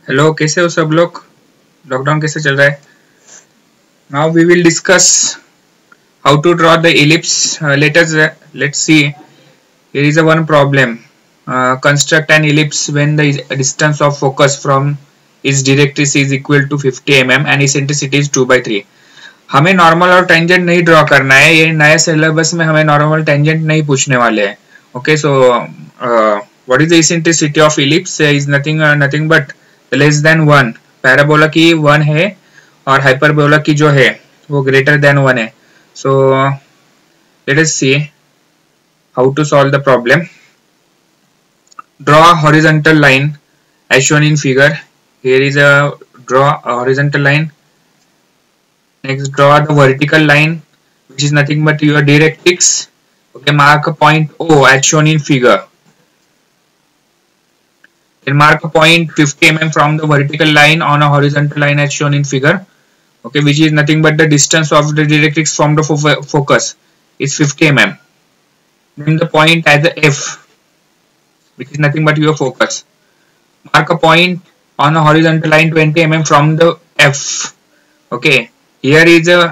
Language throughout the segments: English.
Hello, कैसे हो सब लोग? लॉकडाउन कैसे चल रहा है? Now we will discuss how to draw the ellipse. Let's see. Here is a one problem. Construct an ellipse when the distance of focus from its directrix is equal to 50 mm and eccentricity is 2/3. हमें normal और tangent नहीं draw करना है. ये नए syllabus में हमें normal tangent नहीं पूछने वाले हैं. Okay, so what is the eccentricity of ellipse? Is nothing but less than 1. Parabola की 1 है और हाइपरबोला की जो है वो ग्रेटर देन 1 है. So let us see how to solve the problem. Draw a horizontal line as shown in figure. Here is a draw a horizontal line. Next, draw the vertical line, which is nothing but your directrix. Okay, mark a point O as shown in figure. Then mark a point 50 mm from the vertical line on a horizontal line as shown in figure. Okay, which is nothing but the distance of the directrix from the focus is 50 mm. Name the point as the F, which is nothing but your focus. Mark a point on a horizontal line 20 mm from the F. Okay, here is a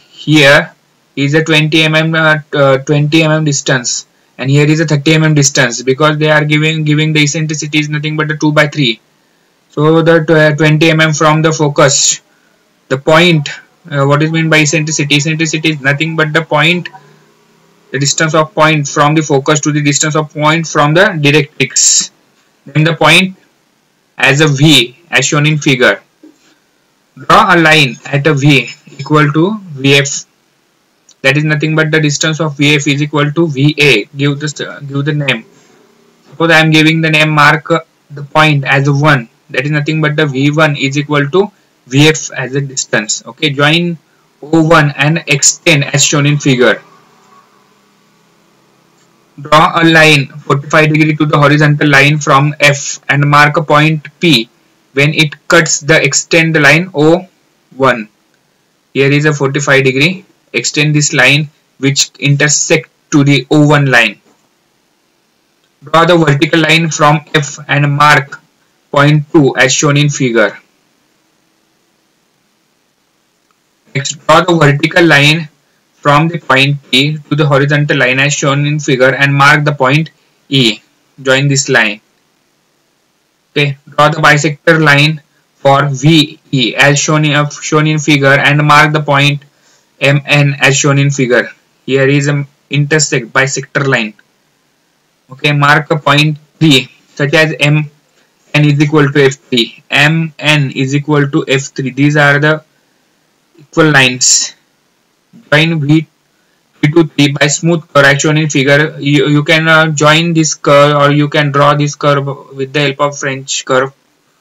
20 mm distance, and here is a 30 mm distance, because they are giving the eccentricity is nothing but the 2/3. So the 20 mm from the focus, the point. What is meant by eccentricity? Eccentricity is nothing but the point. The distance of point from the focus to the distance of point from the directrix. Then the point as a V as shown in figure. Draw a line at a V equal to VF. That is nothing but the distance of VF is equal to VA. Give the name. Suppose I am giving the name. Mark the point as a 1. That is nothing but the V1 is equal to VF as a distance. Okay, join O1 and extend as shown in figure. Draw a line 45 degree to the horizontal line from F and mark a point P when it cuts the extend line O1. Here is a 45 degree. Extend this line which intersect to the O1 line. Draw the vertical line from F and mark point 2 as shown in figure. Next, draw the vertical line from the point P to the horizontal line as shown in figure and mark the point E. Join this line. Okay, draw the bisector line for VE as shown in figure and mark the point MN as shown in figure. Here is an intersect bisector line. Okay, mark a point 3 such as MN is equal to F3, MN is equal to F3. These are the equal lines. Join V2 3 by smooth curve as shown in figure. You can join this curve, or you can draw this curve with the help of French curve.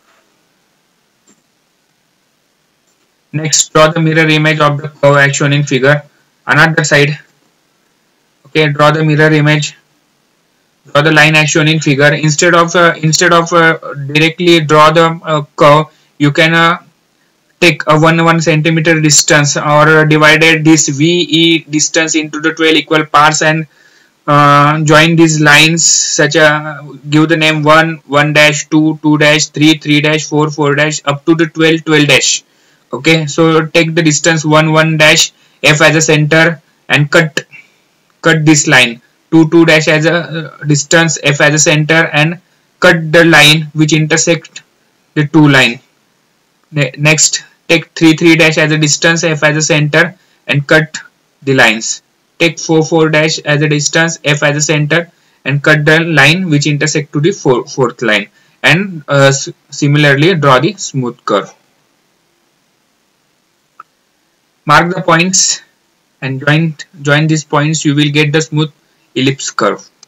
Next, draw the mirror image of the curve as shown in figure. Another side. Okay, draw the mirror image. Draw the line as shown in figure. Instead of directly draw the curve, you can take a 1 centimeter distance, or divided this VE distance into the 12 equal parts and join these lines such a give the name 1, 1 dash, 2, 2 dash, 3, 3 dash, 4, 4 dash up to the 12, 12 dash. Okay, so take the distance 1, 1 dash, F as a center and cut this line. 2, 2 dash as a distance, F as a center, and cut the line which intersect the two line. Next, take 3, 3 dash as a distance, F as a center, and cut the lines. Take 4, 4 dash as a distance, F as a center, and cut the line which intersect to the fourth line. And similarly draw the smooth curve. Mark the points and join these points. You will get the smooth ellipse curve.